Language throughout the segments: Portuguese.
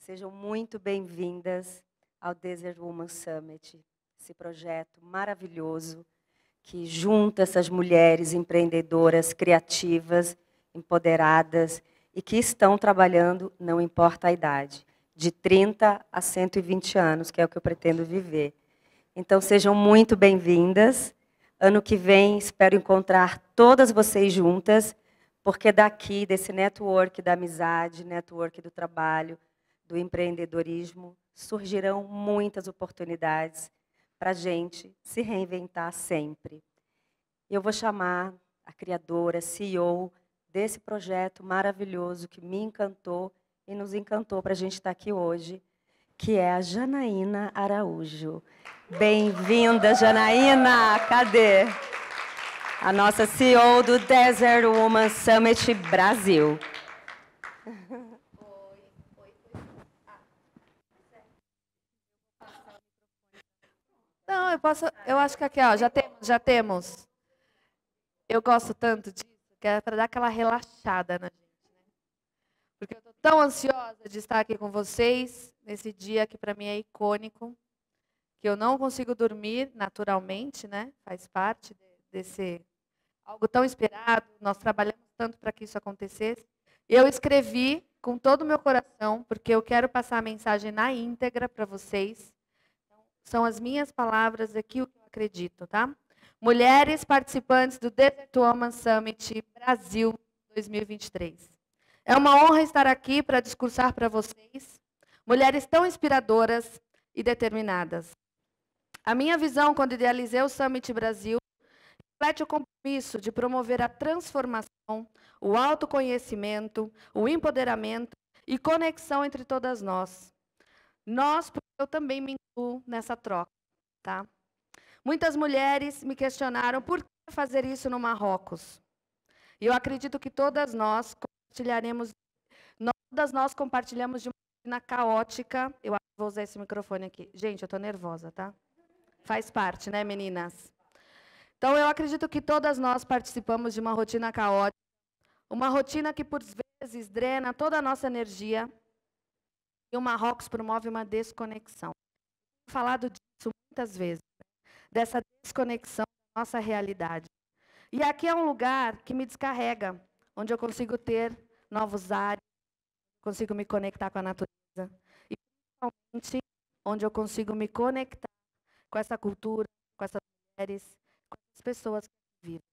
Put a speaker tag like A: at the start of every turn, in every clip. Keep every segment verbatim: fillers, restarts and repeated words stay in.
A: Sejam muito bem-vindas ao Desert Woman Summit, esse projeto maravilhoso que junta essas mulheres empreendedoras, criativas, empoderadas e que estão trabalhando, não importa a idade, de trinta a cento e vinte anos, que é o que eu pretendo viver. Então, sejam muito bem-vindas. Ano que vem, espero encontrar todas vocês juntas, porque daqui, desse network da amizade, network do trabalho, do empreendedorismo, surgirão muitas oportunidades para a gente se reinventar sempre. Eu vou chamar a criadora, C E O desse projeto maravilhoso que me encantou e nos encantou para a gente estar aqui hoje, que é a Janaína Araújo. Bem-vinda, Janaína! Cadê? A nossa C E O do Desert Woman Summit Brasil.
B: Não, eu posso. Eu acho que aqui, ó, já temos, já temos. Eu gosto tanto disso, que é para dar aquela relaxada na gente, né? Porque eu estou tão ansiosa de estar aqui com vocês nesse dia que para mim é icônico, que eu não consigo dormir naturalmente, né? Faz parte desse algo tão esperado. Nós trabalhamos tanto para que isso acontecesse. Eu escrevi com todo o meu coração, porque eu quero passar a mensagem na íntegra para vocês. São as minhas palavras aqui, o que eu acredito, tá? Mulheres participantes do Desert Woman Summit Brasil dois mil e vinte e três. É uma honra estar aqui para discursar para vocês, mulheres tão inspiradoras e determinadas. A minha visão, quando idealizei o Summit Brasil, reflete o compromisso de promover a transformação, o autoconhecimento, o empoderamento e conexão entre todas nós. Nós, porque eu também me incluo nessa troca, tá? Muitas mulheres me questionaram por que fazer isso no Marrocos. E eu acredito que todas nós compartilharemos, todas nós compartilhamos de uma rotina caótica. Eu vou usar esse microfone aqui. Gente, eu estou nervosa, tá? Faz parte, né, meninas? Então, eu acredito que todas nós participamos de uma rotina caótica, uma rotina que, por vezes, drena toda a nossa energia. E o Marrocos promove uma desconexão. Eu tenho falado disso muitas vezes, né? Dessa desconexão da nossa realidade. E aqui é um lugar que me descarrega, onde eu consigo ter novos ares, consigo me conectar com a natureza. E, principalmente, onde eu consigo me conectar com essa cultura, com essas mulheres, com essas pessoas que vivem.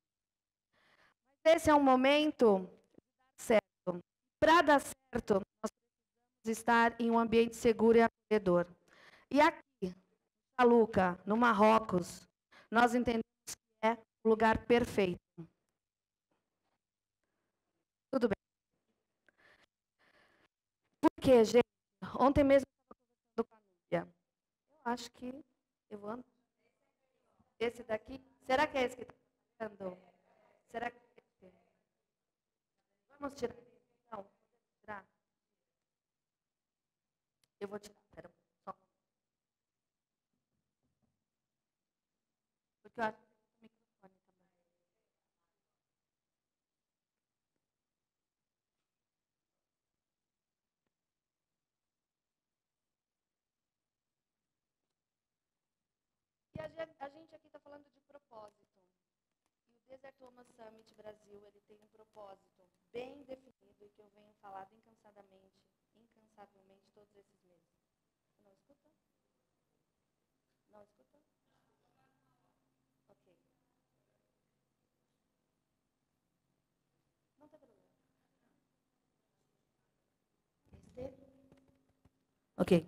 B: Mas esse é um momento de dar certo. Para dar certo, nós estar em um ambiente seguro e acolhedor. E aqui, na Luca, no Marrocos, nós entendemos que é o lugar perfeito. Tudo bem. Por quê, gente? Ontem mesmo eu estava conversando com a Núbia. Eu acho que eu ando. Esse daqui? Será que é esse que está falando? Será que é esse? Vamos tirar? Não, vamos tirar. Eu vou tirar, pera, só. Porque eu acho que tem um microfone também. E a gente, a gente aqui está falando de propósito. E o Desert Woman Summit Brasil, ele tem um propósito bem definido e que eu venho falando incansadamente, incansavelmente todos esses meses. Você não escuta? Não escuta? Ok. Não tem problema. Este? Ok.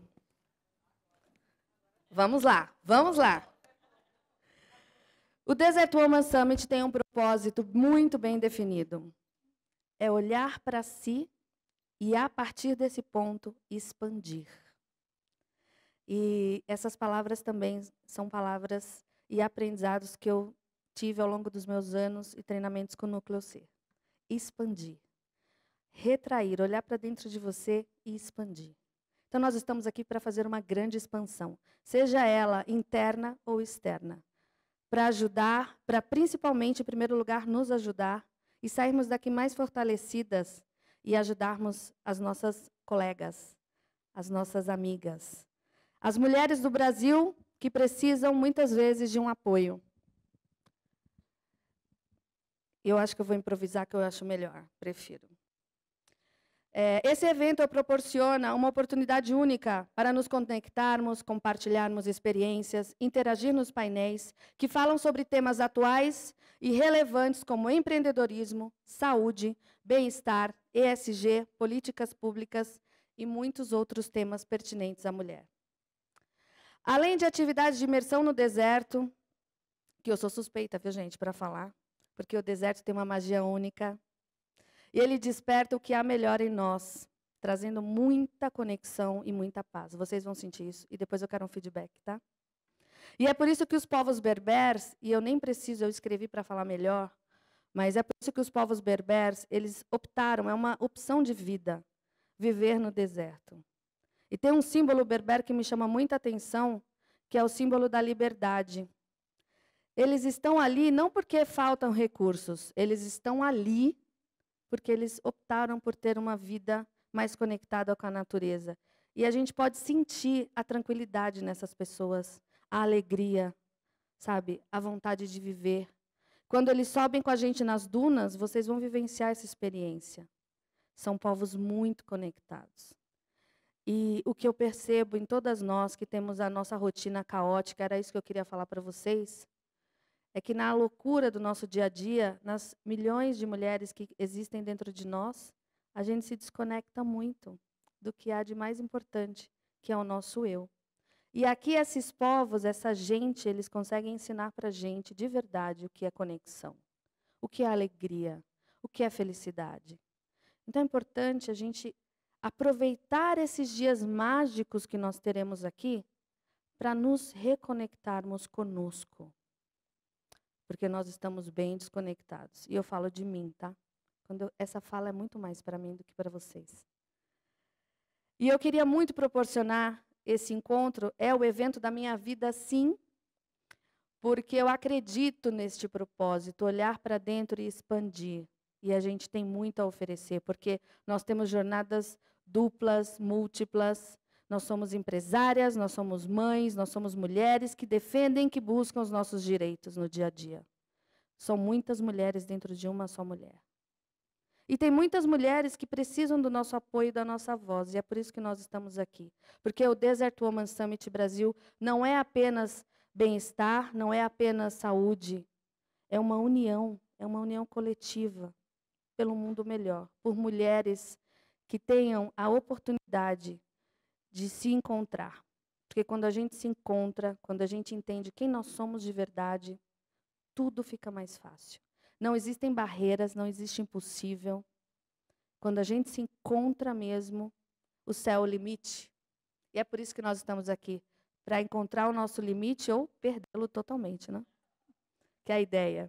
B: Vamos lá, vamos lá. O Desert Woman Summit tem um propósito muito bem definido. É olhar para si e, a partir desse ponto, expandir. E essas palavras também são palavras e aprendizados que eu tive ao longo dos meus anos e treinamentos com o Núcleo C. Expandir. Retrair, olhar para dentro de você e expandir. Então, nós estamos aqui para fazer uma grande expansão, seja ela interna ou externa, para ajudar, para principalmente, em primeiro lugar, nos ajudar e sairmos daqui mais fortalecidas e ajudarmos as nossas colegas as nossas amigas. As mulheres do Brasil que precisam, muitas vezes, de um apoio. Eu acho que eu vou improvisar, que eu acho melhor, prefiro. É, esse evento proporciona uma oportunidade única para nos conectarmos, compartilharmos experiências, interagir nos painéis que falam sobre temas atuais e relevantes como empreendedorismo, saúde, bem-estar, E S G, políticas públicas e muitos outros temas pertinentes à mulher. Além de atividades de imersão no deserto, que eu sou suspeita, viu, gente, para falar, porque o deserto tem uma magia única. E ele desperta o que há melhor em nós, trazendo muita conexão e muita paz. Vocês vão sentir isso, e depois eu quero um feedback, tá? E é por isso que os povos berberes, e eu nem preciso, eu escrevi para falar melhor, mas é por isso que os povos berberes, eles optaram, é uma opção de vida, viver no deserto. E tem um símbolo berber que me chama muita atenção, que é o símbolo da liberdade. Eles estão ali não porque faltam recursos, eles estão ali porque eles optaram por ter uma vida mais conectada com a natureza. E a gente pode sentir a tranquilidade nessas pessoas, a alegria, sabe, a vontade de viver. Quando eles sobem com a gente nas dunas, vocês vão vivenciar essa experiência. São povos muito conectados. E o que eu percebo em todas nós que temos a nossa rotina caótica, era isso que eu queria falar para vocês, é que na loucura do nosso dia a dia, nas milhões de mulheres que existem dentro de nós, a gente se desconecta muito do que há de mais importante, que é o nosso eu. E aqui esses povos, essa gente, eles conseguem ensinar para a gente de verdade o que é conexão, o que é alegria, o que é felicidade. Então é importante a gente aproveitar esses dias mágicos que nós teremos aqui para nos reconectarmos conosco. Porque nós estamos bem desconectados. E eu falo de mim, tá? Quando eu, essa fala é muito mais para mim do que para vocês. E eu queria muito proporcionar esse encontro, é o evento da minha vida, sim, porque eu acredito neste propósito, olhar para dentro e expandir. E a gente tem muito a oferecer, porque nós temos jornadas duplas, múltiplas. Nós somos empresárias, nós somos mães, nós somos mulheres que defendem, que buscam os nossos direitos no dia a dia. São muitas mulheres dentro de uma só mulher. E tem muitas mulheres que precisam do nosso apoio e da nossa voz, e é por isso que nós estamos aqui. Porque o Desert Women Summit Brasil não é apenas bem-estar, não é apenas saúde, é uma união, é uma união coletiva pelo mundo melhor, por mulheres que tenham a oportunidade de se encontrar. Porque quando a gente se encontra, quando a gente entende quem nós somos de verdade, tudo fica mais fácil. Não existem barreiras, não existe impossível. Quando a gente se encontra mesmo, o céu é o limite. E é por isso que nós estamos aqui, para encontrar o nosso limite ou perdê-lo totalmente, né? Que é a ideia.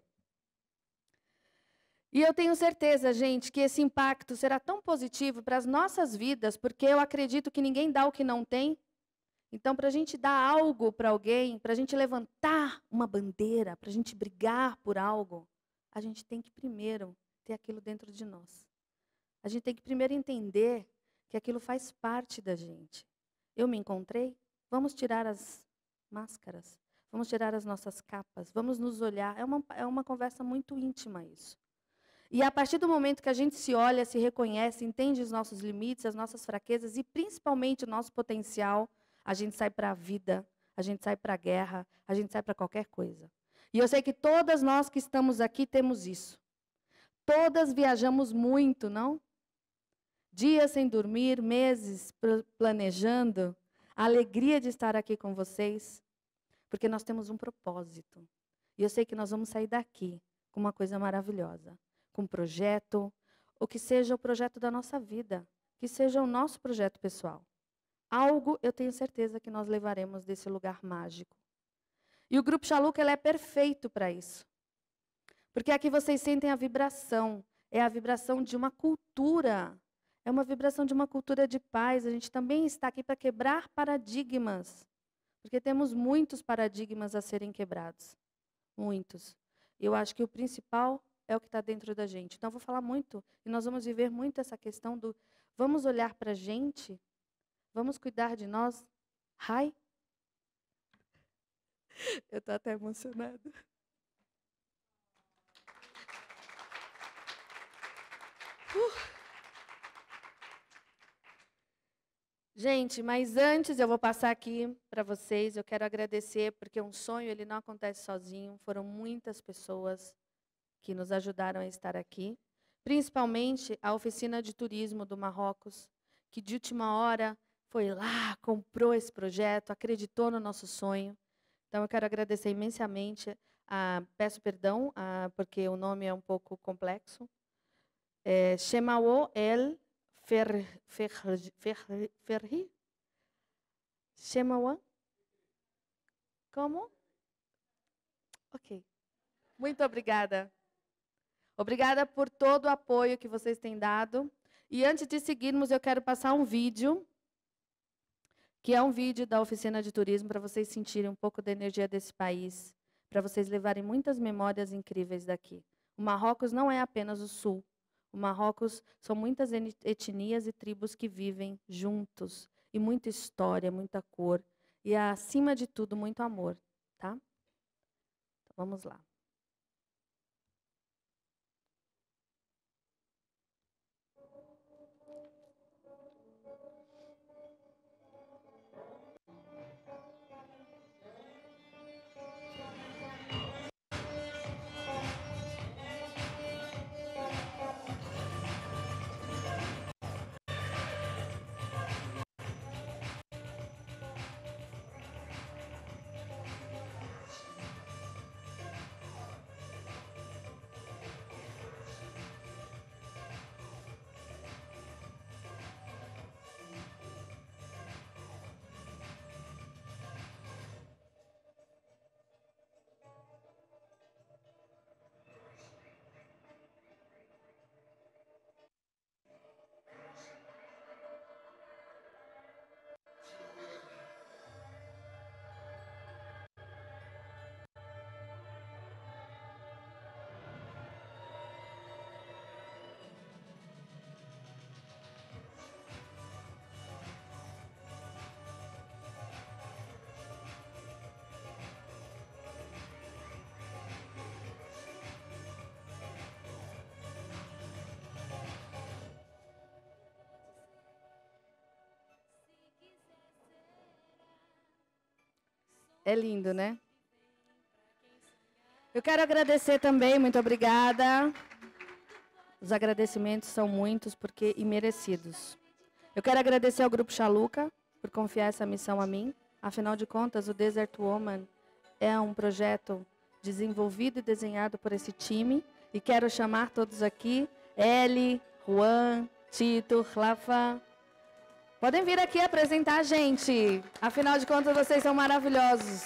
B: E eu tenho certeza, gente, que esse impacto será tão positivo para as nossas vidas, porque eu acredito que ninguém dá o que não tem. Então, para a gente dar algo para alguém, para a gente levantar uma bandeira, para a gente brigar por algo, a gente tem que primeiro ter aquilo dentro de nós. A gente tem que primeiro entender que aquilo faz parte da gente. Eu me encontrei? Vamos tirar as máscaras, vamos tirar as nossas capas, vamos nos olhar. É uma, é uma conversa muito íntima isso. E a partir do momento que a gente se olha, se reconhece, entende os nossos limites, as nossas fraquezas e principalmente o nosso potencial, a gente sai para a vida, a gente sai para a guerra, a gente sai para qualquer coisa. E eu sei que todas nós que estamos aqui temos isso. Todas viajamos muito, não? Dias sem dormir, meses planejando, a alegria de estar aqui com vocês, porque nós temos um propósito. E eu sei que nós vamos sair daqui com uma coisa maravilhosa. Com um projeto, ou que seja o projeto da nossa vida, que seja o nosso projeto pessoal. Algo eu tenho certeza que nós levaremos desse lugar mágico. E o Grupo Xaluca ele é perfeito para isso. Porque aqui vocês sentem a vibração, é a vibração de uma cultura, é uma vibração de uma cultura de paz. A gente também está aqui para quebrar paradigmas, porque temos muitos paradigmas a serem quebrados, muitos. Eu acho que o principal é o que está dentro da gente. Então, eu vou falar muito, e nós vamos viver muito essa questão do vamos olhar para a gente Vamos cuidar de nós. Ai. Eu estou até emocionada. Uh. Gente, mas antes eu vou passar aqui para vocês, eu quero agradecer, porque um sonho ele não acontece sozinho, foram muitas pessoas que nos ajudaram a estar aqui, principalmente a oficina de turismo do Marrocos, que de última hora foi lá, comprou esse projeto, acreditou no nosso sonho. Então eu quero agradecer imensamente, a, peço perdão, a, porque o nome é um pouco complexo, é, Chemawo El Ferri, Ferri, Ferri, Chemawa? Como? Ok. Muito obrigada. Obrigada por todo o apoio que vocês têm dado. E antes de seguirmos, eu quero passar um vídeo, que é um vídeo da oficina de turismo, para vocês sentirem um pouco da energia desse país, para vocês levarem muitas memórias incríveis daqui. O Marrocos não é apenas o sul. O Marrocos são muitas etnias e tribos que vivem juntos. E muita história, muita cor. E, acima de tudo, muito amor. Tá? Então, vamos lá. É lindo, né? Eu quero agradecer também, muito obrigada. Os agradecimentos são muitos porque e merecidos. Eu quero agradecer ao Grupo Chaluca por confiar essa missão a mim. Afinal de contas, o Desert Woman é um projeto desenvolvido e desenhado por esse time. E quero chamar todos aqui, Eli, Juan, Tito, Rafa. Podem vir aqui apresentar a gente. Afinal de contas, vocês são maravilhosos.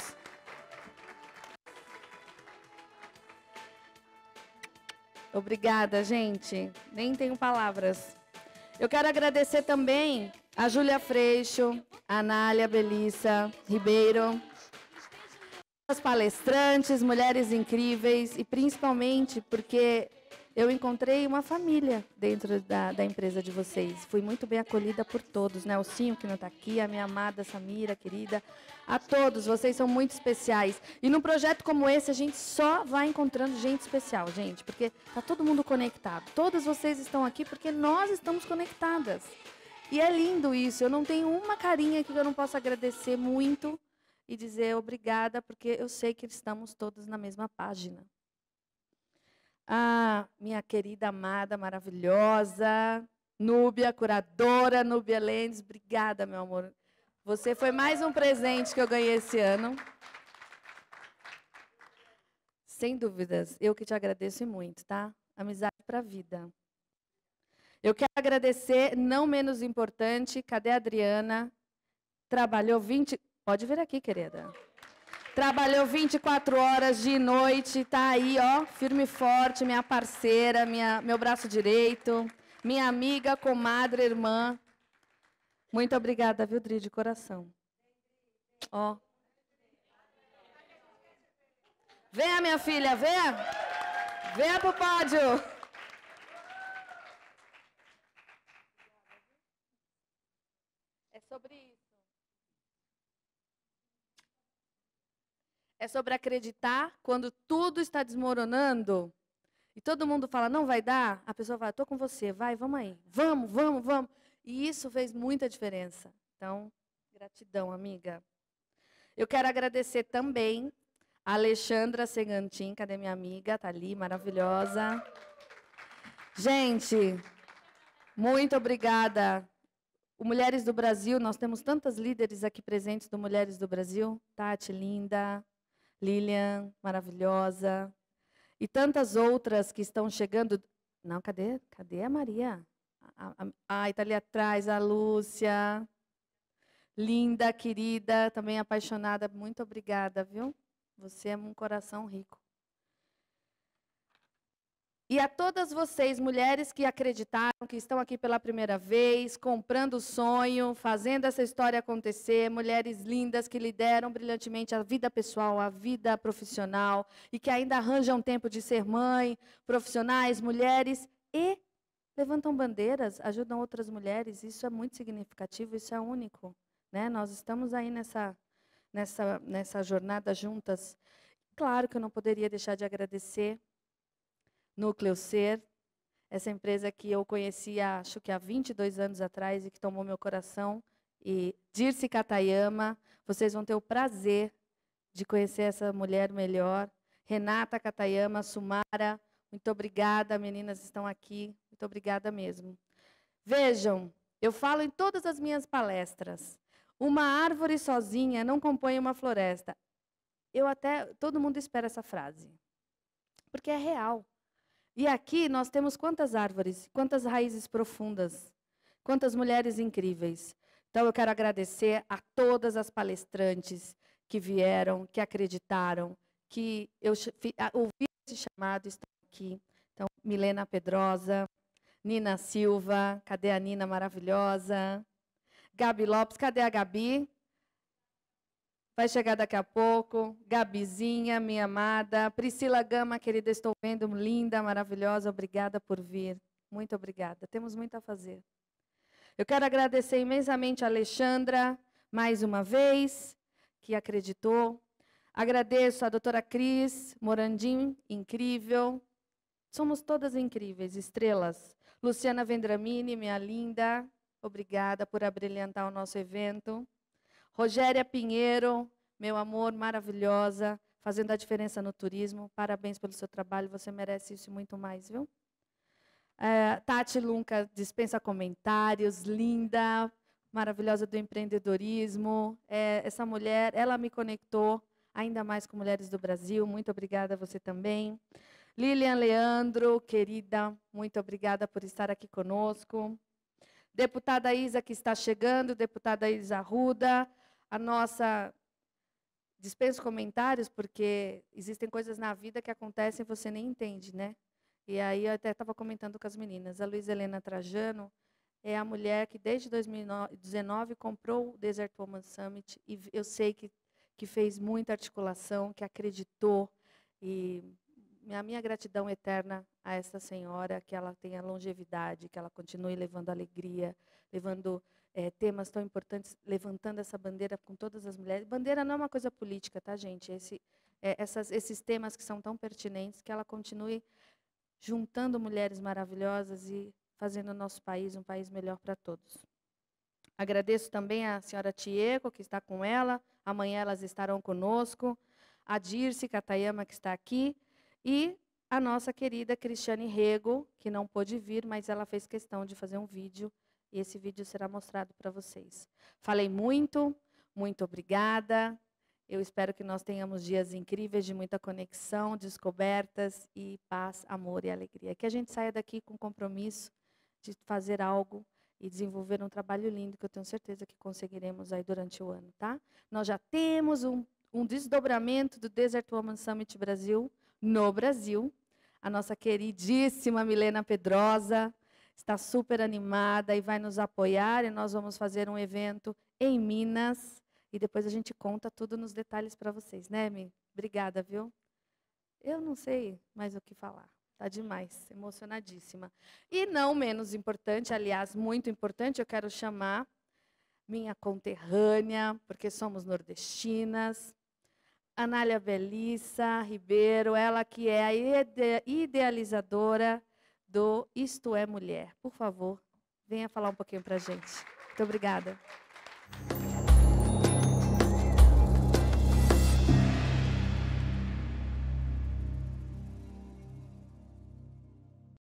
B: Obrigada, gente. Nem tenho palavras. Eu quero agradecer também a Júlia Freixo, a Anália Belissa Ribeiro, as palestrantes, mulheres incríveis, e principalmente porque eu encontrei uma família dentro da, da empresa de vocês. Fui muito bem acolhida por todos, né? O Cinho, que não está aqui, a minha amada Samira, querida. A todos, vocês são muito especiais. E num projeto como esse, a gente só vai encontrando gente especial, gente. Porque está todo mundo conectado. Todas vocês estão aqui porque nós estamos conectadas. E é lindo isso. Eu não tenho uma carinha que eu não possa agradecer muito e dizer obrigada, porque eu sei que estamos todos na mesma página. Ah, minha querida, amada, maravilhosa, Núbia, curadora, Núbia Lendes, obrigada, meu amor. Você foi mais um presente que eu ganhei esse ano. Sem dúvidas, eu que te agradeço muito, tá? Amizade para a vida. Eu quero agradecer, não menos importante, cadê a Adriana? Trabalhou vinte... Pode vir aqui, querida. Trabalhou vinte e quatro horas de noite, tá aí, ó, firme e forte, minha parceira, minha, meu braço direito, minha amiga, comadre, irmã. Muito obrigada, viu, Dri, de coração. Ó. Venha, minha filha, venha. Venha pro pódio. É sobre isso. É sobre acreditar quando tudo está desmoronando e todo mundo fala, não vai dar, a pessoa fala, estou com você, vai, vamos aí, vamos, vamos, vamos. E isso fez muita diferença. Então, gratidão, amiga. Eu quero agradecer também a Alexandra Segantin, cadê minha amiga? Está ali, maravilhosa. Gente, muito obrigada. O Mulheres do Brasil, nós temos tantas líderes aqui presentes do Mulheres do Brasil. Tati, linda. Lilian, maravilhosa. E tantas outras que estão chegando. Não, cadê? Cadê a Maria? Ah, está ali atrás, a Lúcia. Linda, querida, também apaixonada. Muito obrigada, viu? Você é um coração rico. E a todas vocês, mulheres que acreditaram, que estão aqui pela primeira vez, comprando o sonho, fazendo essa história acontecer, mulheres lindas que lideram brilhantemente a vida pessoal, a vida profissional, e que ainda arranjam tempo de ser mãe, profissionais, mulheres, e levantam bandeiras, ajudam outras mulheres. Isso é muito significativo, isso é único. Né? Nós estamos aí nessa, nessa, nessa jornada juntas. Claro que eu não poderia deixar de agradecer Núcleo Ser, essa empresa que eu conhecia, acho que há vinte e dois anos atrás, e que tomou meu coração. E Dirce Katayama, vocês vão ter o prazer de conhecer essa mulher melhor. Renata Katayama, Sumara, muito obrigada, meninas estão aqui, muito obrigada mesmo. Vejam, eu falo em todas as minhas palestras, uma árvore sozinha não compõe uma floresta. Eu até, todo mundo espera essa frase, porque é real. E aqui nós temos quantas árvores, quantas raízes profundas, quantas mulheres incríveis. Então eu quero agradecer a todas as palestrantes que vieram, que acreditaram, que eu ouvi esse chamado, estão aqui. Então, Milena Pedrosa, Nina Silva, cadê a Nina maravilhosa? Gabi Lopes, cadê a Gabi? Vai chegar daqui a pouco. Gabizinha, minha amada. Priscila Gama, querida, estou vendo, linda, maravilhosa. Obrigada por vir. Muito obrigada. Temos muito a fazer. Eu quero agradecer imensamente a Alexandra, mais uma vez, que acreditou. Agradeço a doutora Cris Morandim, incrível. Somos todas incríveis, estrelas. Luciana Vendramini, minha linda. Obrigada por abrilhantar o nosso evento. Rogéria Pinheiro, meu amor, maravilhosa, fazendo a diferença no turismo. Parabéns pelo seu trabalho, você merece isso e muito mais, viu? É, Tati Lunca dispensa comentários, linda, maravilhosa do empreendedorismo. É, essa mulher, ela me conectou ainda mais com Mulheres do Brasil. Muito obrigada a você também. Lilian Leandro, querida, muito obrigada por estar aqui conosco. Deputada Isa, que está chegando, deputada Isa Arruda, a nossa... Dispenso comentários, porque existem coisas na vida que acontecem e você nem entende, né? E aí eu até estava comentando com as meninas. A Luiz Helena Trajano é a mulher que desde dois mil e dezenove comprou o Desert Woman Summit, e eu sei que, que fez muita articulação, que acreditou, e a minha gratidão eterna a essa senhora, que ela tenha longevidade, que ela continue levando alegria, levando é, temas tão importantes, levantando essa bandeira com todas as mulheres. Bandeira não é uma coisa política, tá, gente? Esse, é, essas, esses temas que são tão pertinentes, que ela continue juntando mulheres maravilhosas e fazendo o nosso país um país melhor para todos. Agradeço também a senhora Tieko, que está com ela. Amanhã elas estarão conosco. A Dirce Katayama, que está aqui. E a nossa querida Cristiane Rego, que não pôde vir, mas ela fez questão de fazer um vídeo, e esse vídeo será mostrado para vocês. Falei muito, muito obrigada. Eu espero que nós tenhamos dias incríveis de muita conexão, descobertas e paz, amor e alegria. Que a gente saia daqui com compromisso de fazer algo e desenvolver um trabalho lindo, que eu tenho certeza que conseguiremos aí durante o ano, tá? Nós já temos um, um desdobramento do Desert Woman Summit Brasil, no Brasil. A nossa queridíssima Milena Pedrosa está super animada e vai nos apoiar, e nós vamos fazer um evento em Minas, e depois a gente conta tudo nos detalhes para vocês, né, Mi? Obrigada, viu? Eu não sei mais o que falar. Está demais, emocionadíssima. E não menos importante, aliás, muito importante, eu quero chamar minha conterrânea, porque somos nordestinas. Anália Belissa Ribeiro, ela que é a ide- idealizadora do Isto é Mulher. Por favor, venha falar um pouquinho para a gente. Muito obrigada.